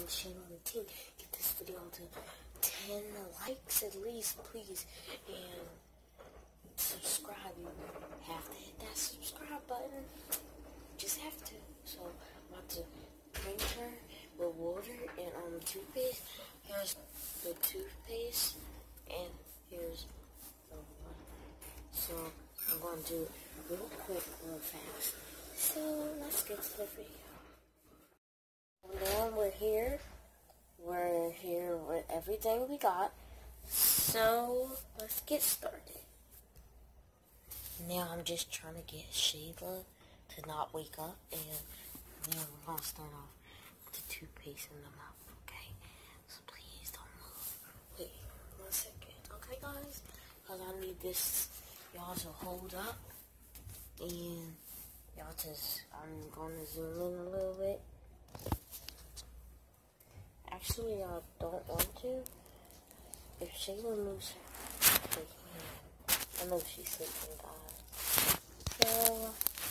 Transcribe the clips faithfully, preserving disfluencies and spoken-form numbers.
the channel and team. Get this video to ten likes at least, please. And subscribe. You have to hit that subscribe button. Just have to. So I'm about to drink her with water and um toothpaste. Here's the toothpaste and here's the water. So I'm going to do it real quick, real fast. So let's get to the video. Now we're here. We're here with everything we got. So let's get started. Now I'm just trying to get Shayla to not wake up, and now we're gonna start off with the toothpaste in the mouth, okay? So please don't move. Wait, one second, okay guys? Cause I need this y'all to hold up, and y'all just, I'm gonna zoom in a little bit. Actually, I don't want to. If Shayla moves her hand, I know she's sleeping, guys. So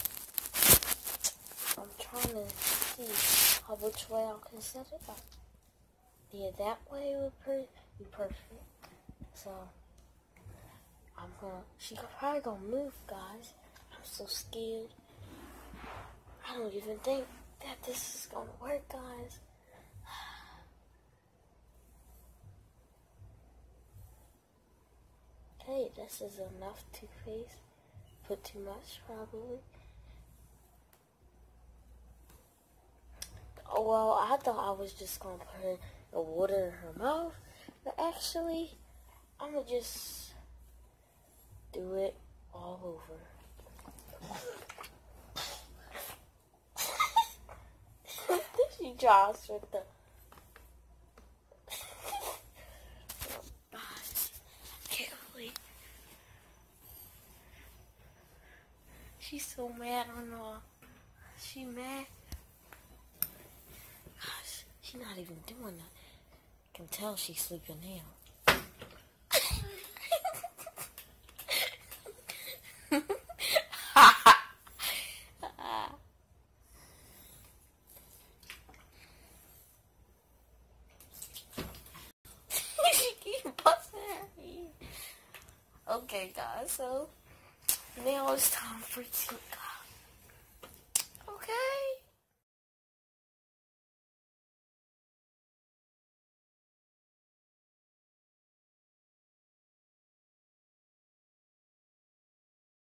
I'm trying to see how which way I can set it up. Yeah, that way would per be perfect. So I'm gonna. She probably gonna move, guys. I'm so scared. I don't even think that this is gonna work, guys. Okay, this is enough toothpaste. Put too much, probably. Oh, well, I thought I was just gonna put the water in her mouth, but actually, I'm gonna just do it all over. She draws with the. She's so mad, I don't know. She mad? Gosh, she's not even doing that. I can tell she's sleeping now. She keeps busting at me. Okay, guys, so now it's time for tea, guys.